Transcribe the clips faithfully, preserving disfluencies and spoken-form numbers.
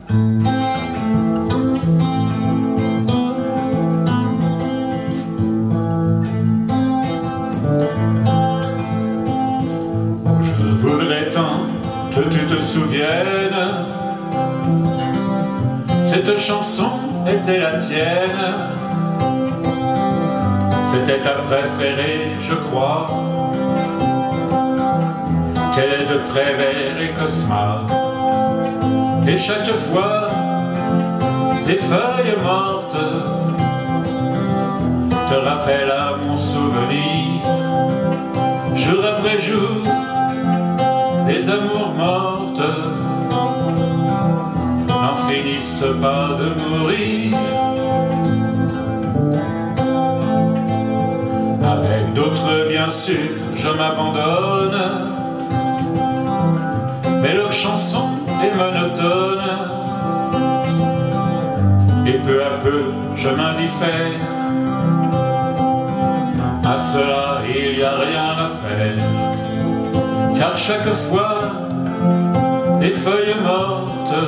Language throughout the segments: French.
Je voudrais tant que tu te souviennes, cette chanson était la tienne, c'était ta préférée, je crois. Qu'elle est de Prévert et Cosma, et chaque fois des feuilles mortes te rappellent à mon souvenir. Jour après jour, les amours mortes n'en finissent pas de mourir. Avec d'autres bien sûr je m'abandonne, mais leur chanson est monotone, et peu à peu je m'indiffère. À cela il n'y a rien à faire, car chaque fois les feuilles mortes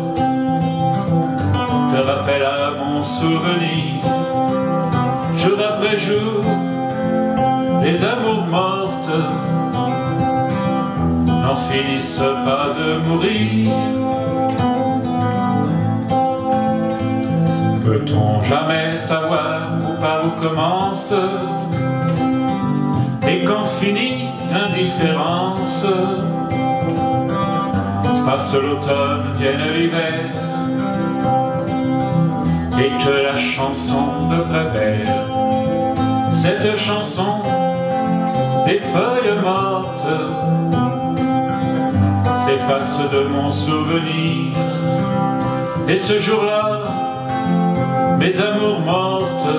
te rappellent à mon souvenir. Jour après jour, les amours mortes n'en finissent pas de mourir. Peut-on jamais savoir où par où commence et quand finit l'indifférence? Passe l'automne, vienne l'hiver, et que la chanson de Prévert, cette chanson des feuilles mortes, s'efface de mon souvenir. Et ce jour-là, mes amours mortes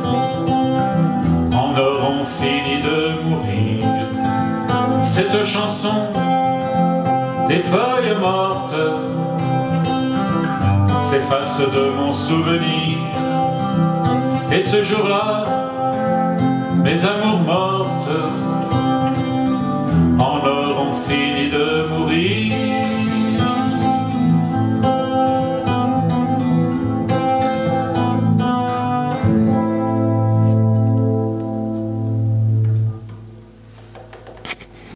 en auront fini de mourir. Cette chanson des feuilles mortes s'efface de mon souvenir. Et ce jour-là, mes amours mortes